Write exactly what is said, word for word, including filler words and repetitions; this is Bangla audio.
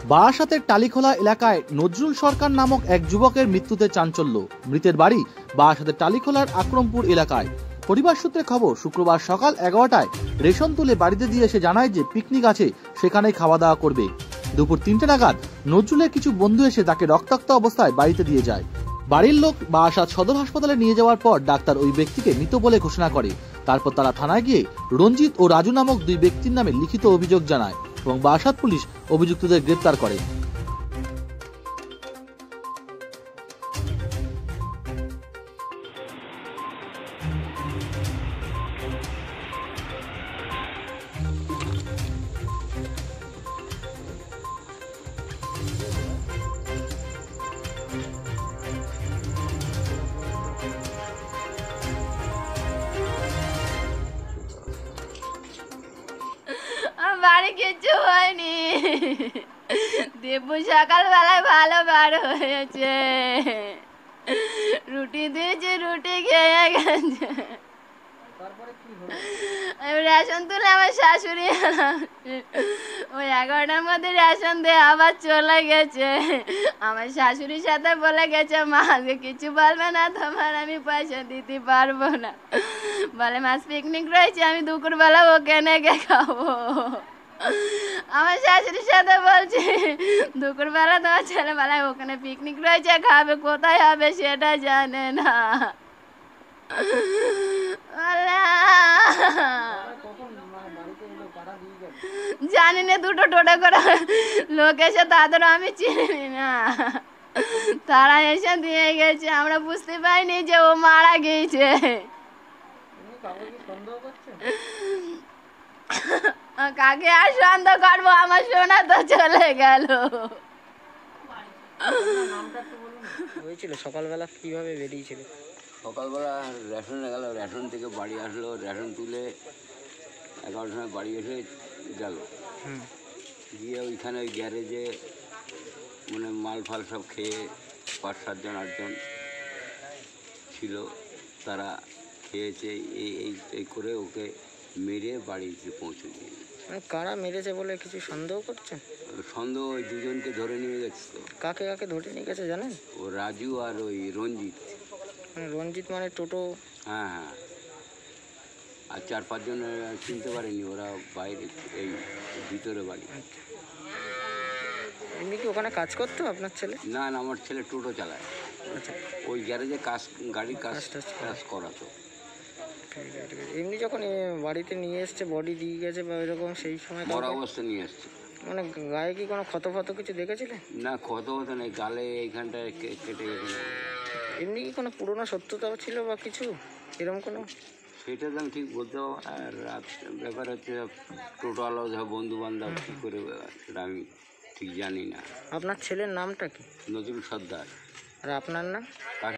বারাসাতের টালিখোলা এলাকায় নজরুল সরকার নামক এক যুবকের মৃত্যুতে চাঞ্চল্য। মৃতের বাড়ি বারাসাতের টালিখোলার আকরমপুর এলাকায়। পরিবার সূত্রে খবর, শুক্রবার সকাল এগারোটায় রেশন তুলে বাড়িতে দিয়ে এসে জানায় যে পিকনিক আছে, সেখানেই খাওয়া দাওয়া করবে। দুপুর তিনটে নাগাদ নজরুলের কিছু বন্ধু এসে তাকে রক্তাক্ত অবস্থায় বাড়িতে দিয়ে যায়। বাড়ির লোক বারাসাত সদর হাসপাতালে নিয়ে যাওয়ার পর ডাক্তার ওই ব্যক্তিকে মৃত বলে ঘোষণা করে। তারপর তারা থানায় গিয়ে রঞ্জিত ও রাজু নামক দুই ব্যক্তির নামে লিখিত অভিযোগ জানায় এবং বারাসাত পুলিশ অভিযুক্তদের গ্রেপ্তার করে। বাড়ি কিছু হয়নি, দেবু সকালবেলায় ভালো বার হয়েছে, রুটি দিয়েছি, রুটি খেয়ে গেছে। রেশন তুলে আমার শাশুড়ি ওই এগারোটার মধ্যে রেশন দিয়ে আবার চলে গেছে। আমার শাশুড়ির সাথে বলে গেছে, মা আজকে কিছু বলবে না তোমার, আমি পয়সা দিতে পারবো না। বলে মাছ পিকনিক রয়েছে, আমি দুপুরবেলা ওকে নেগে খাবো। আমার শাশুড়ির সাথে বলছি, দুপুরবেলা তোমার ছেলেবেলায় ওখানে পিকনিক রয়েছে, খাবে, কোথায় হবে সেটা জানে না। জানি না, দুটো টোটো করে লোক এসে, তাদেরও আমি চিনি না, তারা এসে দিয়ে গেছে। আমরা বুঝতে পারিনি যে ও মারা গিয়েছে। কাকে আর সন্দেহ করবো, আমার সোনা তো চলে গেল। হয়েছিল সকালবেলা কিভাবে বেরিয়েছিল? সকালবেলা রেশনে গেল, রেশন থেকে বাড়ি আসলো, রেশন তুলে এগারোটার সময় বাড়ি এসে গেল, গিয়ে ওইখানে ওই গ্যারেজে মানে মাল ফাল সব খেয়ে পাঁচ সাতজন আটজন ছিল, তারা খেয়েছে। এই এই এই করে ওকে মেরে বাড়িতে পৌঁছে দিয়ে। মানে কারা মেরেছে বলে কিছু সন্দেহ করছেন? সন্দেহ ওই দুজনকে ধরে নিয়ে গেছে। তো কাকে কাকে ধরে নিয়ে গেছে জানেন? ও রাজু আর ওই রঞ্জিত। মানে রঞ্জিত মানে টোটো? হ্যাঁ হ্যাঁ, আর চার পাঁচজন চিনতে পারেনি, ওরা বাইরে, এই ভিতরে বাড়ি। এমনি কি ওখানে কাজ করতো আপনার ছেলে? না না, আমার ছেলে টোটো চালায়। আচ্ছা, ওই গ্যারেজে কাজ, গাড়ির কাজ কাজ করাতো। এমনি যখন বাড়িতে নিয়ে এসছে, বডি দিয়ে গেছে বা এরকম, সেই সময় মরা অবস্থা নিয়ে এসছে। মানে গায়ে কি কোনো ক্ষত ফত কিছু দেখেছিলেন? না, ক্ষত হতো নেই, গালে এইখানটায় কেটে গেছে। এমনি কি কোনো পুরোনো সত্যতা ছিল বা কিছু এরকম কোনো? সেটা তো আমি ঠিক বলতে পারবো। আর ব্যাপার হচ্ছে টোটোওয়ালা বন্ধু বান্ধব কী করে, সেটা আমি ঠিক জানি না। আপনার ছেলের নামটা কি? নজরুল সর্দার। আর আপনার নাম?